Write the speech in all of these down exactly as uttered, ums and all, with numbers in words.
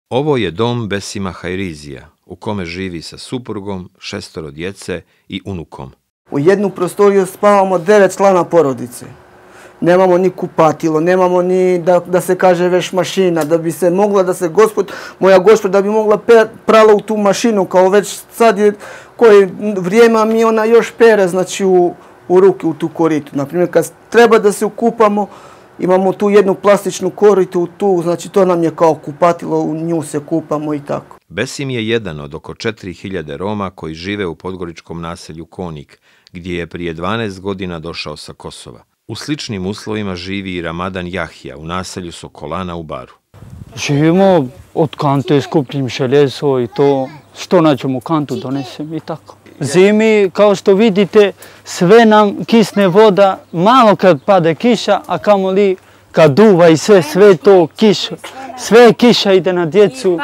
Ovo je dom Besima Hajrizija, u kome živi sa suprugom, šestoro djece i unukom. U jednu prostoriju spavamo devet člana porodice. Nemamo ni kupatilo, nemamo ni da, da se kaže veš mašina, da bi se mogla da se gospod, moja gospod da bi mogla per, prala u tu mašinu, kao već sad je koje vrijeme mi ona još pere, znači u, u ruke, u tu koritu. Naprimjer, kad treba da se ukupamo, imamo tu jednu plastičnu koritu, tu, znači to nam je kao kupatilo, u nju se kupamo i tako. Besim je jedan od oko četiri hiljade Roma koji žive u podgoričkom naselju Konik, gdje je prije dvanaest godina došao sa Kosova. U sličnim uslovima živi i Ramadan Jahja u naselju Sokolana u Baru. Živimo od kante, skupljim željezo i to što nađem u kantu donesem i tako. Zimi, kao što vidite, sve nam kisne voda, malo kad pade kiša, a kamoli kad duva i sve, sve to kiša. Sve kiša ide na djecu.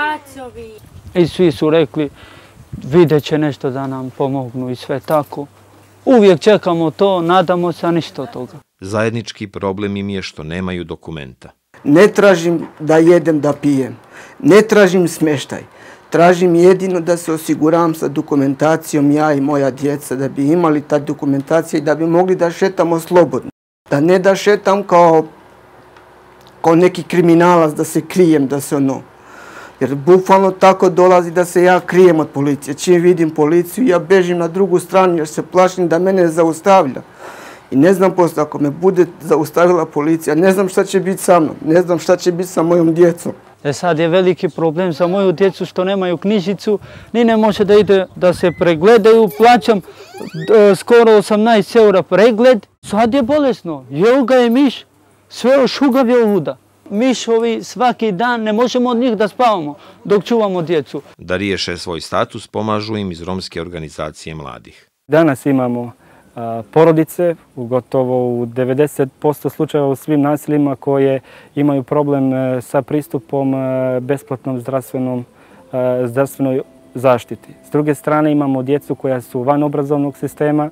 I svi su rekli, vidjet će nešto da nam pomognu i sve tako. Uvijek čekamo to, nadamo se, a ništa od toga. Zajednički problem im je što nemaju dokumenta. Ne tražim da jedem, da pijem. Ne tražim smještaj. Tražim jedino da se osiguravam sa dokumentacijom ja i moja djeca, da bi imali ta dokumentacija i da bi mogli da šetamo slobodno. Da ne da šetam kao, kao neki kriminalac, da se krijem, da se ono... Jer bukvalno tako dolazi da se ja krijem od policije. Čim vidim policiju, ja bežim na drugu stranu jer se plašim da mene zaustavlja. I ne znam posto, ako me bude zaustavila policija, ne znam šta će biti sa mnom, ne znam šta će biti sa mojom djecom. E sad je veliki problem za moju djecu što nemaju knjižicu, ni ne može da ide da se pregledaju, plaćam e, skoro osamnaest eura pregled. Sad je bolesno, jeo ga je miš, sve šugav je luda. Mišovi svaki dan, ne možemo od njih da spavamo dok čuvamo djecu. Da riješe svoj status pomažu im iz romske organizacije mladih. Danas imamo a, porodice, gotovo u devedeset posto slučajeva u svim naseljima koje imaju problem a, sa pristupom a, besplatnom zdravstvenom, a, zdravstvenoj zaštiti. S druge strane imamo djecu koja su van obrazovnog sistema.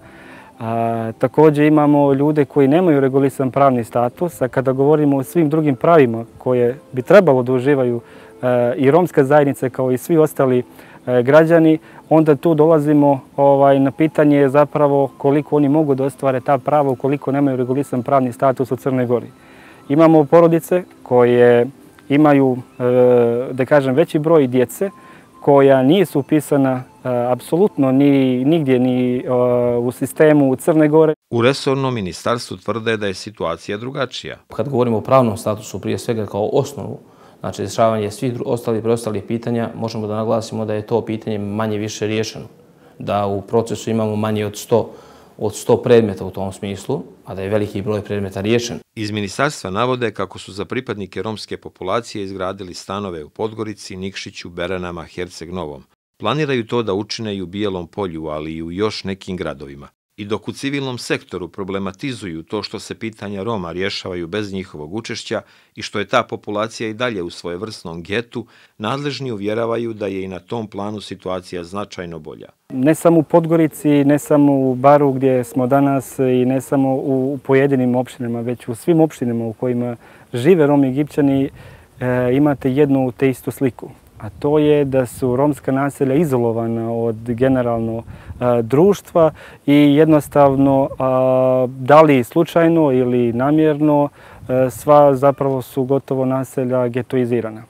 A, također imamo ljude koji nemaju regulisan pravni status, a kada govorimo o svim drugim pravima koje bi trebalo da uživaju a, i romska zajednica kao i svi ostali a, građani, onda tu dolazimo ovaj, na pitanje zapravo koliko oni mogu da ostvare ta prava ukoliko nemaju regulisan pravni status u Crnoj Gori. Imamo porodice koje imaju, a, da kažem, veći broj djece koja nisu upisana apsolutno ni nigdje ni u sistemu u Crne Gore. U resornom ministarstvu tvrde da je situacija drugačija. Kad govorimo o pravnom statusu, prije svega kao osnovu, znači rješavanje svih ostalih preostalih pitanja, možemo da naglasimo da je to pitanje manje više riješeno. Da u procesu imamo manje od sto, od sto predmeta u tom smislu, a da je veliki broj predmeta riješen. Iz ministarstva navode kako su za pripadnike romske populacije izgradili stanove u Podgorici, Nikšiću, Beranama, Herceg Novom. Planiraju to da učine i u Bijelom Polju, ali i u još nekim gradovima. I dok u civilnom sektoru problematizuju to što se pitanja Roma rješavaju bez njihovog učešća i što je ta populacija i dalje u svojevrsnom getu, nadležni uvjeravaju da je i na tom planu situacija značajno bolja. Ne samo u Podgorici, ne samo u Baru gdje smo danas i ne samo u pojedinim opštinama, već u svim opštinama u kojima žive Romi i Egipćani e, imate jednu te istu sliku. A to je da su romska naselja izolovana od generalno a, društva i jednostavno a, da li slučajno ili namjerno a, sva zapravo su gotovo naselja getoizirana.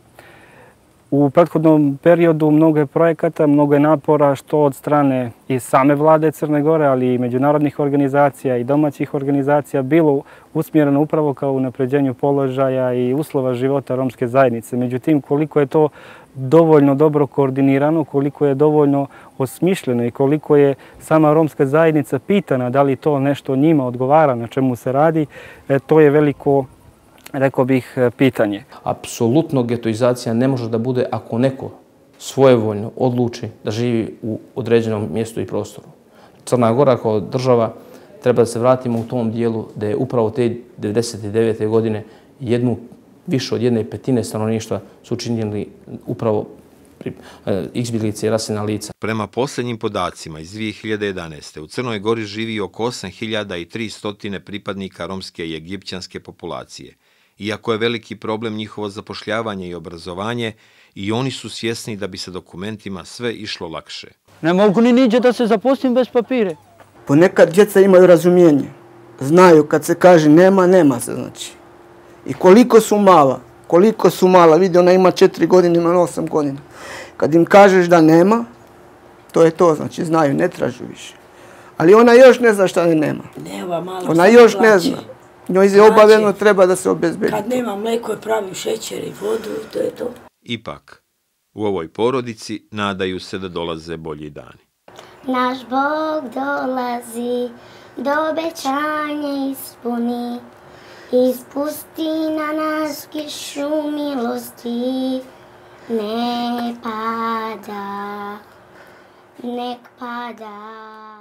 U prethodnom periodu mnogo je projekata, mnogo je napora što od strane i same vlade Crne Gore, ali i međunarodnih organizacija i domaćih organizacija bilo usmjereno upravo kao unapređenju položaja i uslova života romske zajednice. Međutim, koliko je to dovoljno dobro koordinirano, koliko je dovoljno osmišljeno i koliko je sama romska zajednica pitana da li to nešto njima odgovara, na čemu se radi, to je veliko, rekao bih, pitanje. Apsolutno getoizacija ne može da bude ako neko svojevoljno odluči da živi u određenom mjestu i prostoru. Crna Gora kao država treba da se vratimo u tom dijelu da je upravo te devedeset devete godine jednu više od jedne petine stanovništva su učinjeni upravo izbjeglice i raseljena lica. Prema posljednjim podacima iz dvije hiljade jedanaeste. u Crnoj Gori živi oko osam hiljada tristo pripadnika romske i egipćanske populacije. Iako je veliki problem njihovo zapošljavanje i obrazovanje, i oni su svjesni da bi se dokumentima sve išlo lakše. Ne mogu ni niđe da se zaposlim bez papire. Ponekad djeca imaju razumijenje. Znaju kad se kaže nema, nema se znači. I koliko su mala, koliko su mala, vidi ona ima četiri godine, ima osam godina. Kad im kažeš da nema, to je to, znači znaju, ne tražu više. Ali ona još ne zna šta ne nema. Nema, malo ona još ne zna. Njoj je obavezno treba da se obezbedi. Kad nema mlijeko, pravim šećer i vodu i to je to. Ipak, u ovoj porodici nadaju se da dolaze bolji dani. Naš Bog dolazi, do obećanja ispuni, ispusti na nas kišu milosti, ne pada, nek pada.